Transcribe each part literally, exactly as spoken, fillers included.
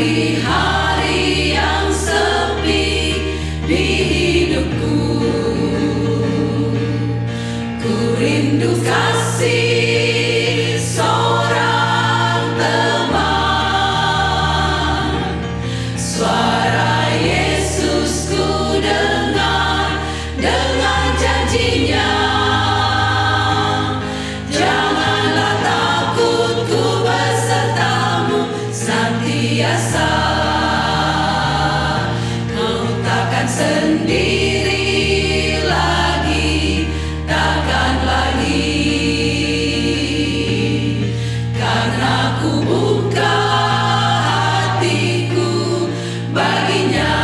hari-hari yang sepi di hidupku. Ku rindu kasih seorang teman. Suara Yesus ku dengar dengan janjinya. Janganlah takut, ku besertamu senantiasa. Kau takkan sendiri lagi, takkan lagi, karena ku buka hatiku baginya.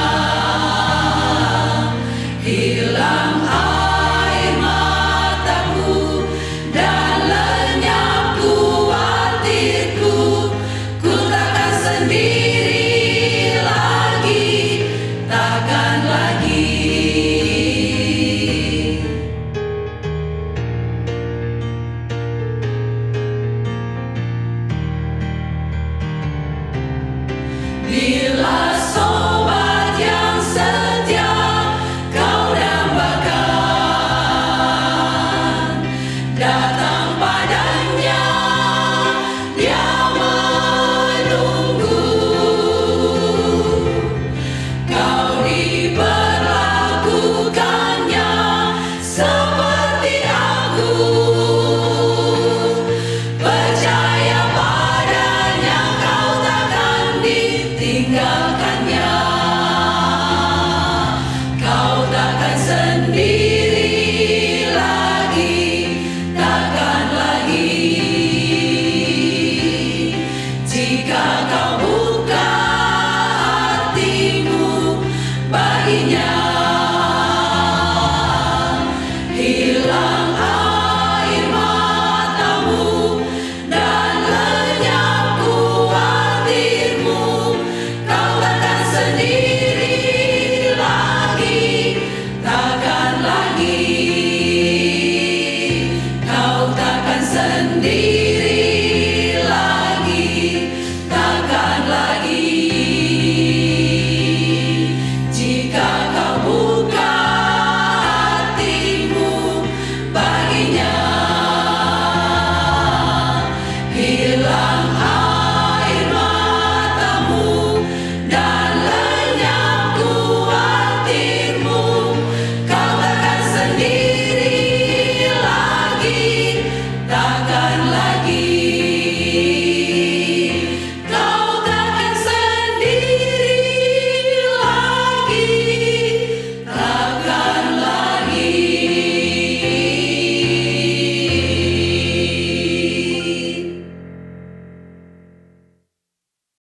Hilang air mataku dan lenyap khawatirku. Ku takkan sendiri lagi, takkan lagi. Bila sobat yang setia kau dambakan, datang padanya, dia menunggu. Kau diperlakukannya seperti aku. Percaya padanya, kau takkan ditinggalkannya. Kau takkan sendiri lagi, takkan lagi. Jika kau